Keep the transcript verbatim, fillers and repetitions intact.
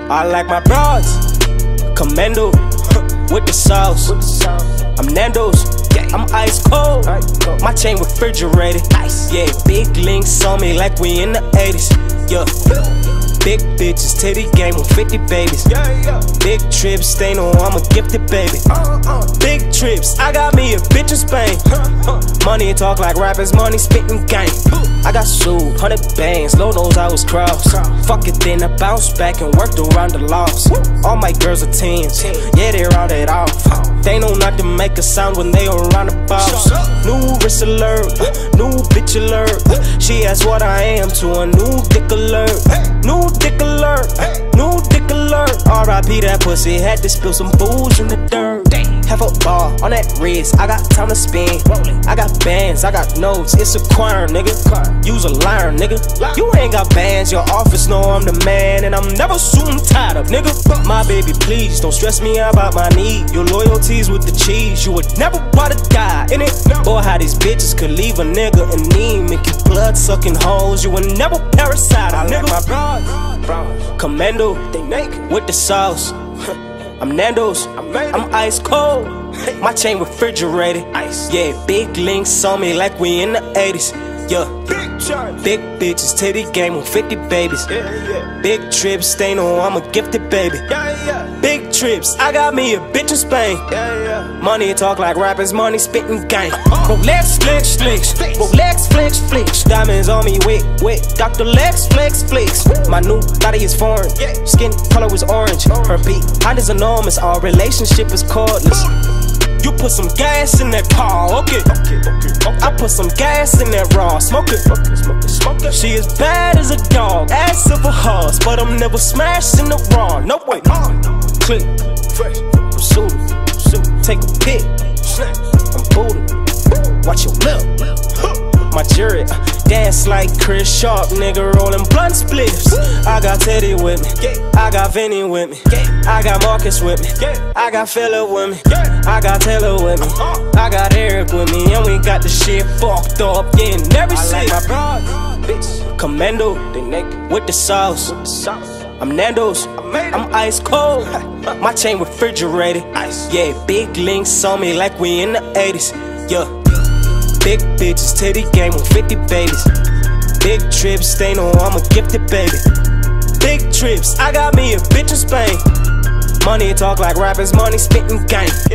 I like my broads, commando, with the sauce. I'm Nando's, I'm ice cold. My chain refrigerated. Yeah, big links on me like we in the eighties. Yeah, big bitches, titty game with fifty babies. Big trips, they know I'm a gifted baby. Big trips, I got me a bitch in Spain. Money talk like rappers, money spitting game. I got sued, hundred bands, Lord knows I was crossed. Fuck it then, I bounced back and worked around the loss. All my girls are tens, yeah they're all that off. They know not to make a sound when they around the boss. New wrist alert, new bitch alert. She asked what I am to a new dick alert. New dick alert, new dick alert. R I P that pussy, had to spill some booze in the dirt. Half a bar on that wrist, I got time to spend. I got bands, I got notes, it's a choir, nigga. Use a liar, nigga. You ain't got bands, your office know I'm the man, and I'm never soon tired of, nigga. My baby, please don't stress me out about my need. Your loyalties with the cheese, you would never wanna die in it. Boy, how these bitches could leave a nigga in need, make you blood sucking hoes. You would never parasite, I nigga. Like my broad, commando, they naked with the sauce. I'm Nando's, I'm ice cold. My chain refrigerated. Yeah, big links on me like we in the eighties. Yeah, big bitches, titty game with fifty babies. Big trips, they know I'm a gifted baby. Big trips, I got me a bitch in Spain. Money talk like rappers, money spitting gang. Rolex flex flex, Rolex flex flex. Diamonds on me, wait, wait, Doctor Lex flex flex. My new body is foreign, skin color is orange. Her beat, height is enormous, our relationship is cordless. You put some gas in that car, okay. I put some gas in that raw, smoke it. She is bad as a dog, ass of a horse, but I'm never smashing the raw. No way. Click, fresh, I'm suited. Take a pic, I'm booted. Watch your lip. My jury, uh, dance like Chris Sharp, nigga rolling blunt spliffs. I got Teddy with me, I got Vinny with me, I got Marcus with me, I got Phillip with me, I got Taylor with me, I got Eric with me, and we got the shit fucked up, yeah, in every city. I like my broad, bitch, commando, they naked with the sauce. I'm Nando's, I'm ice cold. My chain refrigerated. Yeah, big links on me like we in the eighties. Yeah, big bitches, titty game with fifty babies. Big trips, they know I'm a gifted baby. Big trips, I got me a bitch in Spain. Money talk like rappers, money spitting gang.